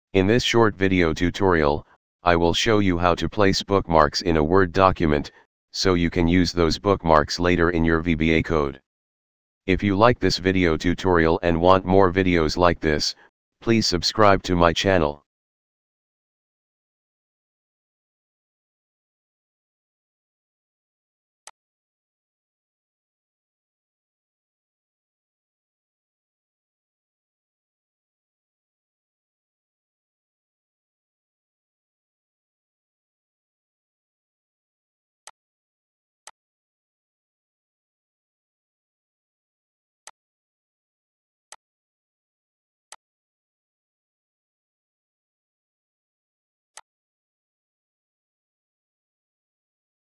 In this short video tutorial, I will show you how to place bookmarks in a Word document, so you can use those bookmarks later in your VBA code. If you like this video tutorial and want more videos like this, please subscribe to my channel.